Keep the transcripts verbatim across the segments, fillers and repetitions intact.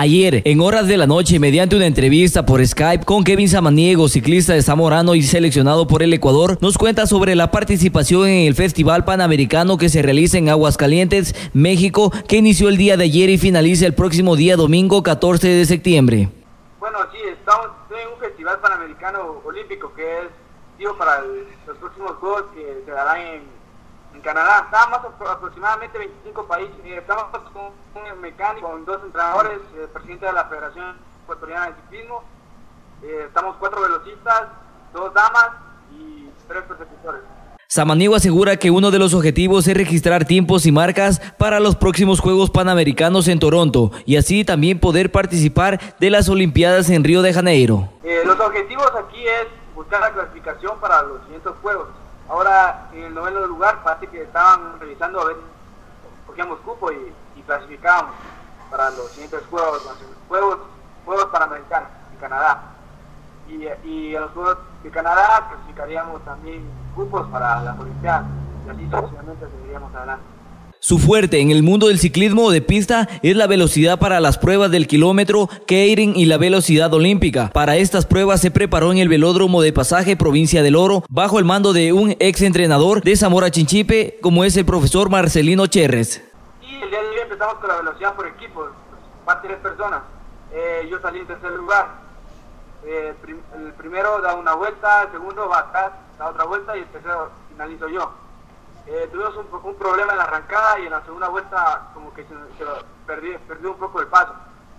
Ayer, en horas de la noche, mediante una entrevista por Skype con Kevin Samaniego, ciclista de Zamorano y seleccionado por el Ecuador, nos cuenta sobre la participación en el Festival Panamericano que se realiza en Aguascalientes, México, que inició el día de ayer y finaliza el próximo día domingo catorce de septiembre. Bueno, sí, estamos en un Festival Panamericano Olímpico que es digo, para el, los próximos Juegos que se darán en, en Canadá. Estamos aproximadamente veinticinco países, estamos con un mecánico, con dos entrenadores, el presidente de la Federación Ecuatoriana de Ciclismo, eh, estamos cuatro velocistas, dos damas y tres persecutorios. Samaniego asegura que uno de los objetivos es registrar tiempos y marcas para los próximos Juegos Panamericanos en Toronto y así también poder participar de las Olimpiadas en Río de Janeiro. Eh, los objetivos aquí es buscar la clasificación para los siguientes Juegos. Ahora en el noveno lugar parece que estaban revisando a ver si cogíamos cupo y, y clasificábamos para los siguientes Juegos, Juegos, Juegos Panamericanos en Canadá. Y, y en los Juegos de Canadá clasificaríamos también cupos para las Olimpiadas y así sucesivamente seguiríamos adelante. Su fuerte en el mundo del ciclismo de pista es la velocidad para las pruebas del kilómetro, Keirin y la velocidad olímpica. Para estas pruebas se preparó en el velódromo de Pasaje, provincia del Oro, bajo el mando de un ex entrenador de Zamora Chinchipe, como es el profesor Marcelino Cherres. Y el día de hoy empezamos con la velocidad por equipos, más tres personas. Eh, yo salí en tercer lugar. Eh, prim el primero da una vuelta, el segundo va atrás, da otra vuelta y el tercero finalizo yo. Eh, tuvimos un, un problema en la arrancada y en la segunda vuelta como que se, se lo perdí, perdí un poco el paso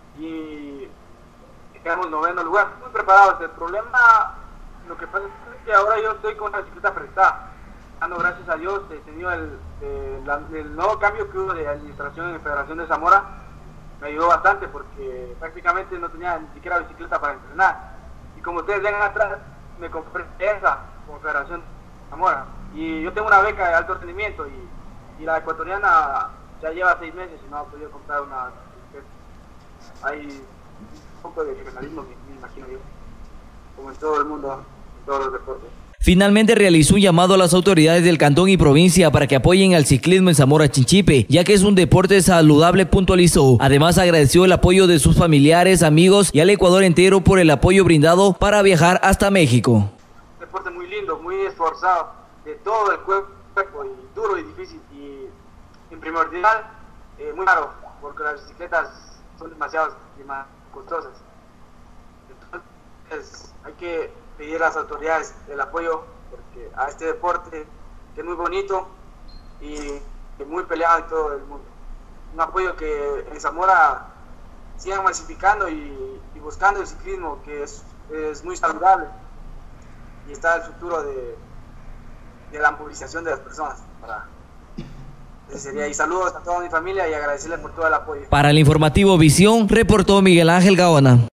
y quedamos en noveno lugar. Muy preparados. El problema, lo que pasa es que ahora yo estoy con una bicicleta prestada. Dando gracias a Dios, he tenido el, el, la, el nuevo cambio que hubo de administración en la Federación de Zamora. Me ayudó bastante porque prácticamente no tenía ni siquiera bicicleta para entrenar. Y como ustedes ven atrás, me compré esa como Federación de Zamora. Y yo tengo una beca de alto rendimiento y, y la ecuatoriana ya lleva seis meses y no ha podido comprar una bicicleta. Hay un poco de regionalismo, me, me imagino yo, como en todo el mundo, en todos los deportes. Finalmente realizó un llamado a las autoridades del cantón y provincia para que apoyen al ciclismo en Zamora Chinchipe, ya que es un deporte saludable, puntualizó. Además agradeció el apoyo de sus familiares, amigos y al Ecuador entero por el apoyo brindado para viajar hasta México. Un deporte muy lindo, muy esforzado, de todo el cuerpo, y duro y difícil y en primordial eh, muy caro, porque las bicicletas son demasiado costosas. Entonces hay que pedir a las autoridades el apoyo porque a este deporte que es muy bonito y, y muy peleado en todo el mundo. Un apoyo que en Zamora sigan masificando y, y buscando el ciclismo, que es, es muy saludable y está el futuro de, de la movilización de las personas. Para, ese sería. Y saludos a toda mi familia y agradecerles por todo el apoyo. Para el informativo Visión, reportó Miguel Ángel Gaona.